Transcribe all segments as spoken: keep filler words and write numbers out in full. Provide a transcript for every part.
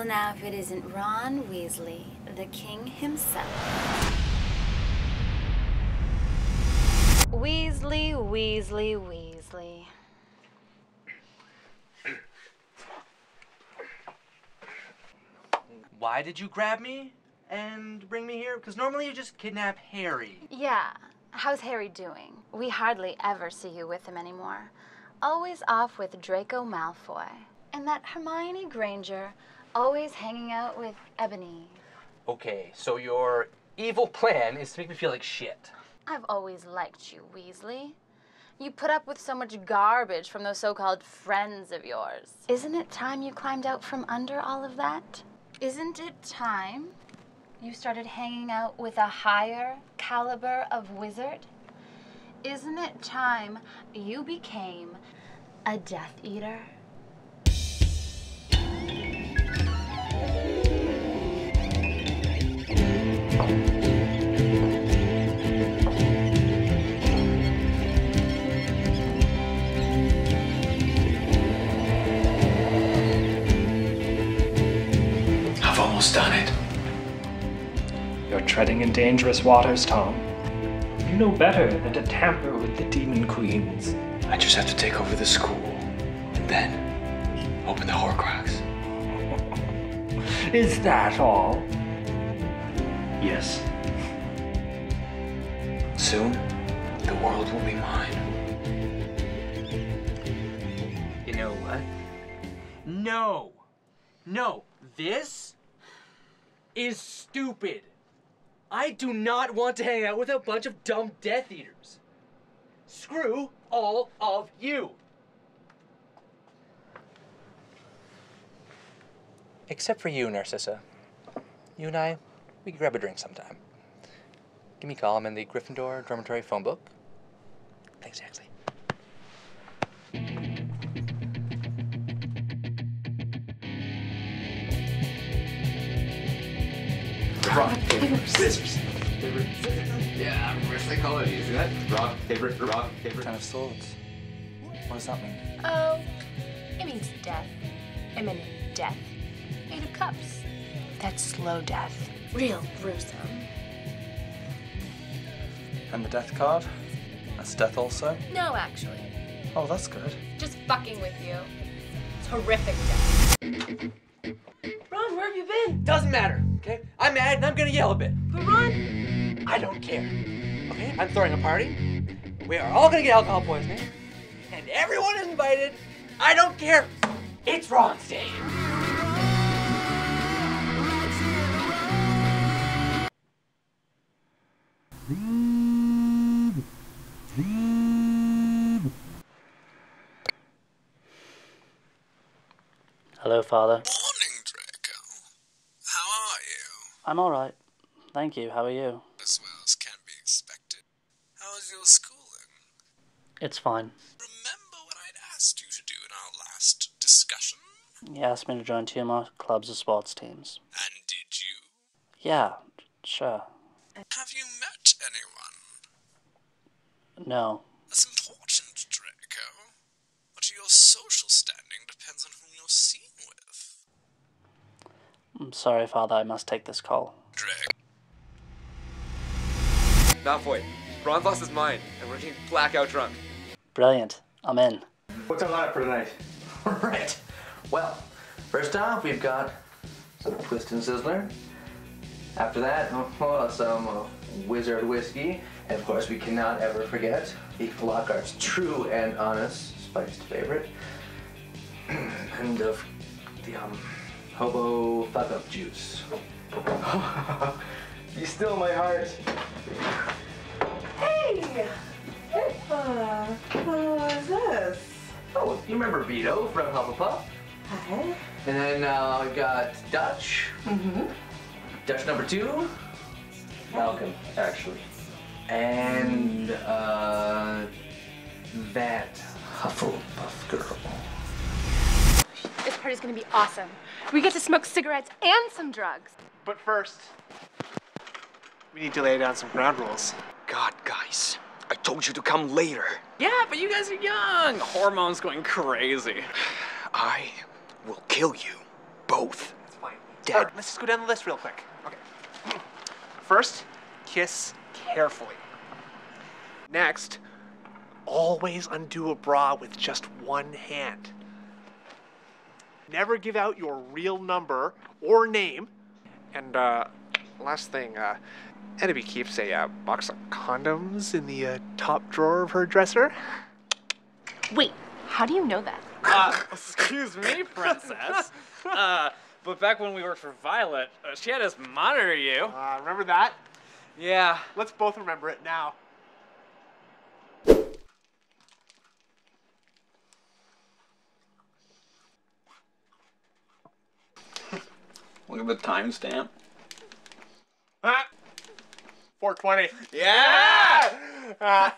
now if it isn't Ron Weasley, the king himself. Weasley, Weasley, Weasley. Why did you grab me and bring me here? Because normally you just kidnap Harry. Yeah. How's Harry doing? We hardly ever see you with him anymore. Always off with Draco Malfoy. And that Hermione Granger, always hanging out with Ebony. Okay, so your evil plan is to make me feel like shit. I've always liked you, Weasley. You put up with so much garbage from those so-called friends of yours. Isn't it time you climbed out from under all of that? Isn't it time you started hanging out with a higher caliber of wizard? Isn't it time you became a Death Eater? I've almost done it. You're treading in dangerous waters, Tom. You know better than to tamper with the Demon Queens. I just have to take over the school, and then open the Horcrux. Is that all? Yes. Soon, the world will be mine. You know what? No. No. This is stupid. I do not want to hang out with a bunch of dumb Death Eaters. Screw all of you. Except for you, Narcissa. You and I, we can grab a drink sometime. Give me a call. I'm in the Gryffindor dormitory phone book. Thanks, Axley. Rock, paper, scissors. Paper, scissors. Yeah, reverse psychology. You see that? Rock, paper, rock, paper. Ten of Swords. What does that mean? Oh, it means death. Imminent death. Eight of Cups. That's slow death. Real gruesome. And the death card? That's death also? No, actually. Oh, that's good. Just fucking with you. It's horrific death. Ron, where have you been? Doesn't matter, okay? I'm mad and I'm gonna yell a bit. But Ron... I don't care, okay? I'm throwing a party. We are all gonna get alcohol poisoning. And everyone is invited. I don't care. It's Ron's day. Hello, Father. Morning, Draco. How are you? I'm all right. Thank you. How are you? As well as can be expected. How is your schooling? It's fine. Remember what I'd asked you to do in our last discussion? You asked me to join two more clubs or sports teams. And did you? Yeah, sure. Have you met anyone? No. That's important, Draco. But your social standing depends on whom you're seen with. I'm sorry, Father. I must take this call. Draco. Malfoy, Ron's lost his mind, and we're getting blackout drunk. Brilliant. I'm in. What's our lineup for tonight? Alright. Well, first off, we've got some Twist and Sizzler. After that, oh, some uh, Wizard Whiskey. And of course, we cannot ever forget the Lockhart's True and Honest spiced favorite. And of the um, Hobo Fuck Up Juice. You stole my heart. Hey! Uh, who is this? Oh, you remember Vito from Hufflepuff? Hi. And then uh, we got Dutch. Mm-hmm. Dutch number two. Malcolm, actually. And uh, that Hufflepuff girl. This party's gonna be awesome. We get to smoke cigarettes and some drugs. But first, we need to lay down some ground rules. God, guys, I told you to come later. Yeah, but you guys are young. Hormones going crazy. I will kill you both. That's fine. dead. All right, let's just go down the list real quick. Okay. First, kiss carefully. Next, always undo a bra with just one hand. Never give out your real number or name. And uh, last thing, uh, Enemy keeps a uh, box of condoms in the uh, top drawer of her dresser. Wait, how do you know that? Uh, excuse me, princess. Uh, but back when we worked for Violet, uh, she had us monitor you. Uh, remember that? Yeah. Let's both remember it now. Look at the timestamp. Ah, four twenty. Yeah! Uh,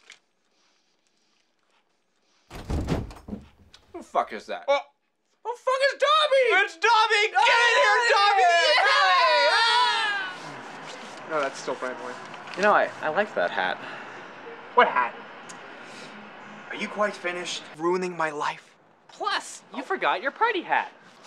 Who the fuck is that? oh, Oh, fuck, it's Dobby! it's Dobby! Get in here, Dobby! No, that's still Brand Boy. You know, I, I like that hat. What hat? Are you quite finished ruining my life? Plus, you forgot your party hat.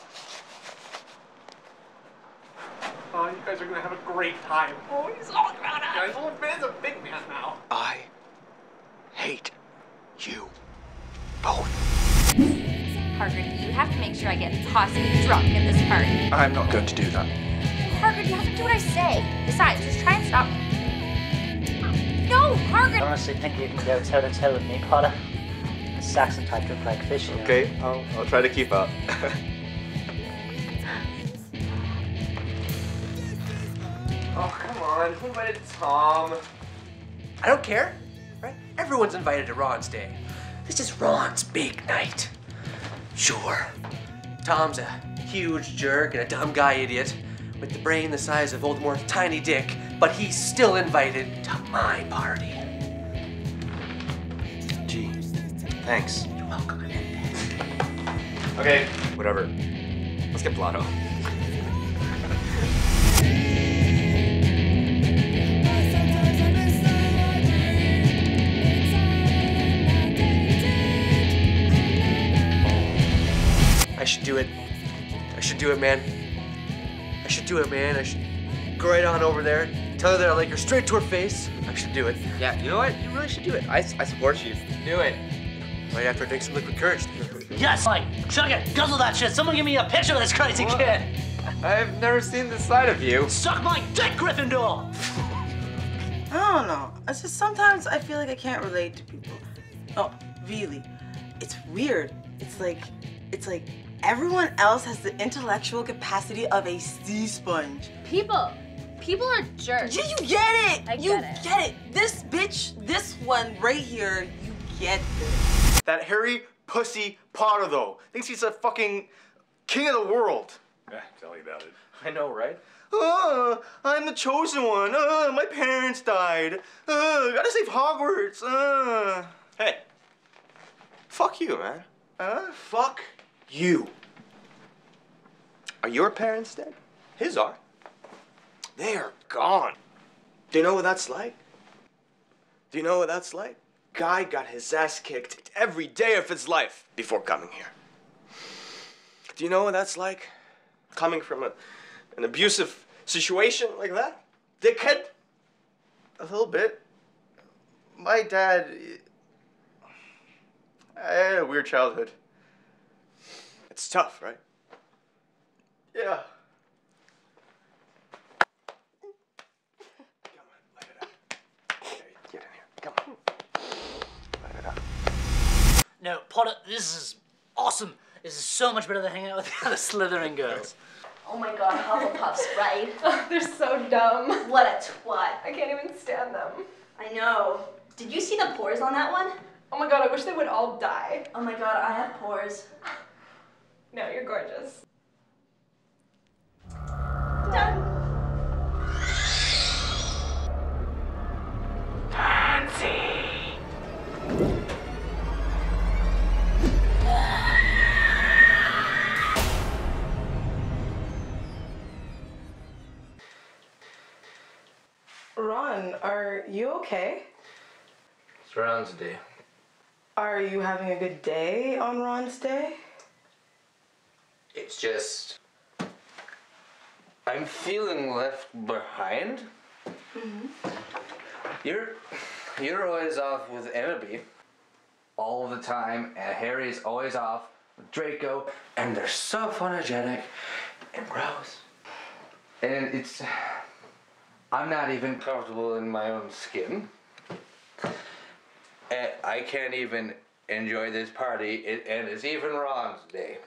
Oh, you guys are gonna have a great time. Oh, he's all about it. Guys, old man's a big man now. I hate you both. Hargrid, you have to make sure I get possibly drunk in this party. I'm not going to do that. Hargrid, you have to do what I say. Besides, just try and stop. No, Hargrid! I honestly think you can go toe to toe with me, Potter. The Saxon type look like fish, you know. Okay, I'll, I'll try to keep up. Oh, come on. Who invited Tom? I don't care, right? Everyone's invited to Ron's day. This is Ron's big night. Sure. Tom's a huge jerk and a dumb guy idiot with the brain the size of Voldemort's tiny dick, but he's still invited to my party. Gee, thanks. You're welcome. Okay, whatever. Let's get Blotto. I should do it. I should do it, man. I should do it, man. I should go right on over there, tell her that I like her straight to her face. I should do it. Yeah, you know what? You really should do it. I, I support you. Do it. Right after I drink some liquid courage. Yes, like, chug it, guzzle that shit. Someone give me a picture of this crazy What? kid. I've never seen this side of you. Suck my dick, Gryffindor! I don't know. It's just sometimes I feel like I can't relate to people. Oh, really. It's weird. It's like, it's like everyone else has the intellectual capacity of a sea sponge. People. People are jerks. Yeah, you get it. I you get it. get it. This bitch, this one right here, you get this. That Harry Pussy Potter, though, thinks he's a fucking king of the world. Yeah, tell me about it. I know, right? Uh, I'm the chosen one. Uh, my parents died. Uh, gotta save Hogwarts. Uh. Hey, fuck you, man. Uh, fuck you. Are your parents dead? His are. They are gone. Do you know what that's like? Do you know what that's like? Guy got his ass kicked every day of his life before coming here. Do you know what that's like? Coming from a, an abusive situation like that? Dickhead? A little bit. My dad, I had a weird childhood. It's tough, right? Yeah. No, Potter, this is awesome. This is so much better than hanging out with the other Slytherin girls. Oh my god, Hufflepuffs, right? Oh, they're so dumb. What a twat. I can't even stand them. I know. Did you see the pores on that one? Oh my god, I wish they would all die. Oh my god, I have pores. No, you're gorgeous. Done. Fancy. Ron, are you okay? It's Ron's day. Are you having a good day on Ron's day? It's just I'm feeling left behind. Mm-hmm. You're, you're always off with Ennaby all the time, and Harry's always off with Draco, and they're so photogenic and gross. And it's, I'm not even comfortable in my own skin. And I can't even enjoy this party, it, and it's even Ron's day.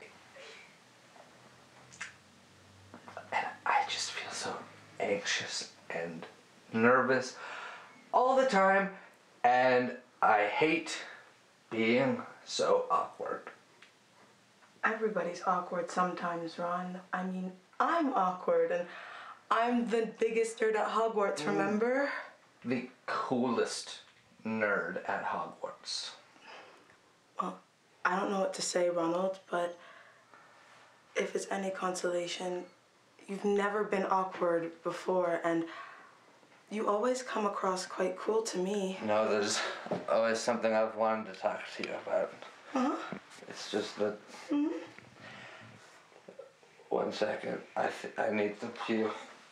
And I just feel so anxious and nervous all the time, and I hate being so awkward. Everybody's awkward sometimes, Ron. I mean, I'm awkward, and I'm the biggest nerd at Hogwarts, remember? The coolest nerd at Hogwarts. Well, I don't know what to say, Ronald, but if it's any consolation, you've never been awkward before, and you always come across quite cool to me. No, there's always something I've wanted to talk to you about. Uh-huh. It's just that... Mm-hmm. One second, I th I need to pee.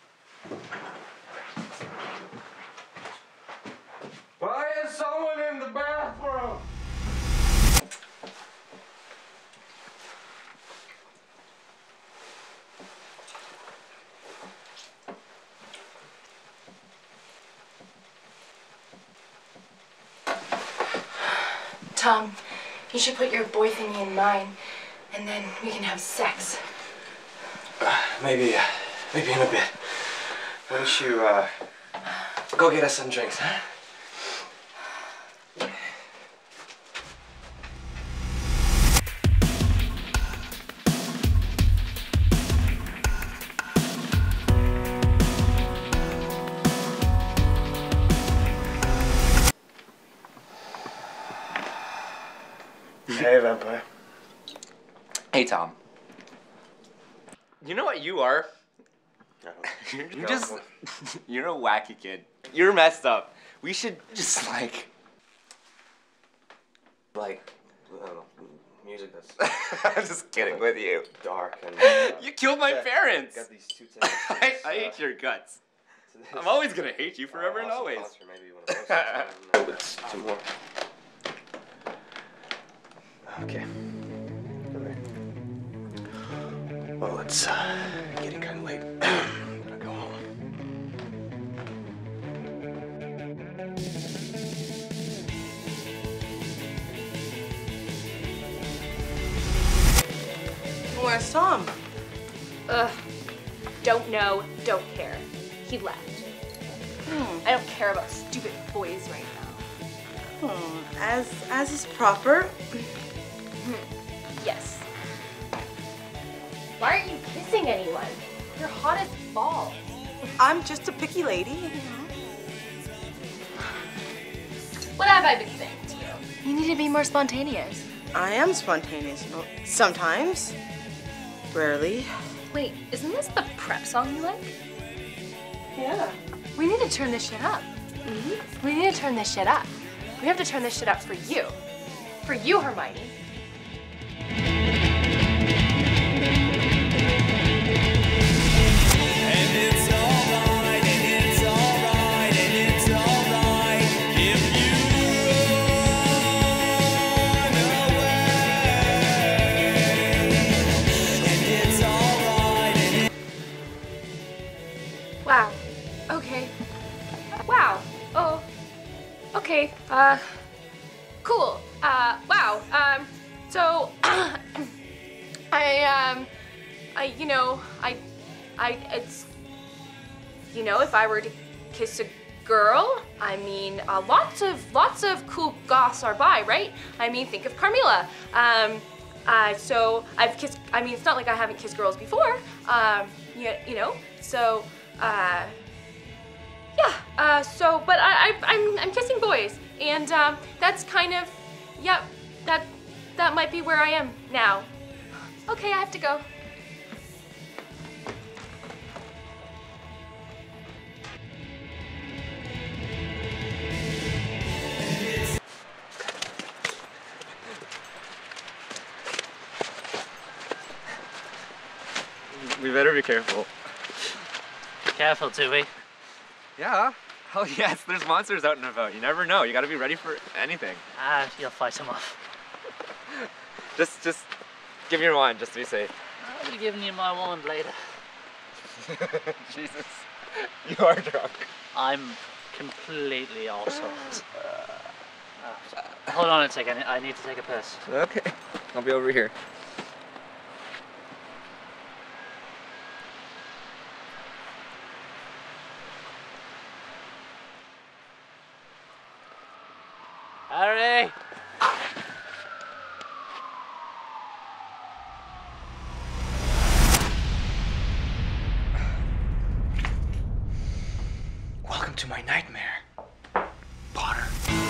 Why is someone in the bathroom? Tom, you should put your boy thingy in mine, and then we can have sex. Uh, maybe, uh, maybe in a bit. Why don't you, uh, go get us some drinks, huh? Hey, vampire. Hey, Tom. You know what you are? You're, you're just, you're a wacky kid. You're messed up. We should just like, Like, I don't know, music that's... I'm just kidding with you. Dark and... Uh, You killed my got- parents. Got these two tickets. I, I hate your guts. I'm always gonna hate you forever and always. Maybe one of those. No, it's two more. Okay. Well, it's uh, getting kind of late. Gotta go home. Where's Tom? Ugh. Don't know, don't care. He left. Hmm. I don't care about stupid boys right now. Hmm. As, as is proper. Yes. Why aren't you kissing anyone? You're hot as balls. I'm just a picky lady. What have I been saying to you? You need to be more spontaneous. I am spontaneous. Well, sometimes. Rarely. Wait, isn't this the prep song you like? Yeah. We need to turn this shit up. Mm-hmm. We need to turn this shit up. We have to turn this shit up for you. For you, Hermione. Wow. Okay. Wow. Oh. Okay. Uh. Cool. Uh. Wow. Um. So. I um. I you know I. I it's. You know, if I were to kiss a girl, I mean, uh, lots of lots of cool goths are bi, right? I mean, think of Carmilla. Um. Uh. So I've kissed. I mean, it's not like I haven't kissed girls before. Um. You, you know. So. Uh, yeah, uh, so, but I, I, I'm, I'm kissing boys, and um, that's kind of, yep, that, that might be where I am now. Okay, I have to go. We better be careful. careful, Dewey. Yeah. Hell yes, there's monsters out and about. You never know. You gotta be ready for anything. Ah, you'll fight them off. Just, just give me your wand, just to be safe. I'll be giving you my wand later. Jesus, you are drunk. I'm completely all sorts. Uh, hold on a second. I need to take a piss. Okay, I'll be over here. Harry! Welcome to my nightmare, Potter.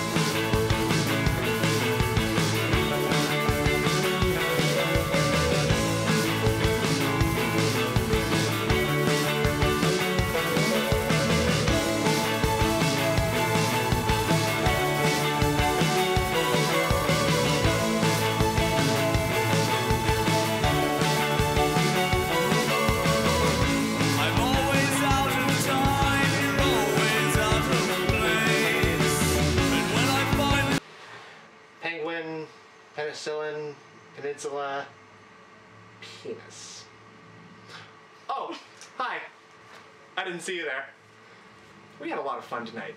Penguin, penicillin, peninsula, penis. Oh, hi. I didn't see you there. We had a lot of fun tonight.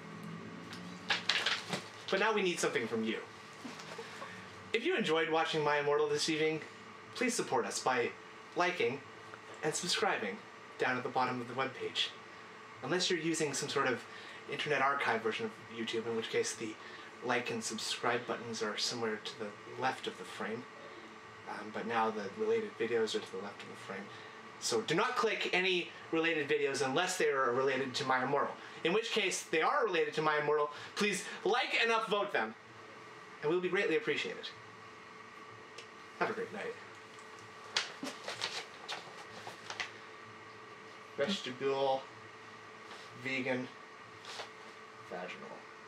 But now we need something from you. If you enjoyed watching My Immortal this evening, please support us by liking and subscribing down at the bottom of the webpage. Unless you're using some sort of Internet Archive version of YouTube, in which case the like and subscribe buttons are somewhere to the left of the frame. Um, but now the related videos are to the left of the frame. So do not click any related videos unless they are related to My Immortal. In which case, they are related to My Immortal. Please like and upvote them. And we'll be greatly appreciated. Have a great night. Vegetable, vegan, vaginal.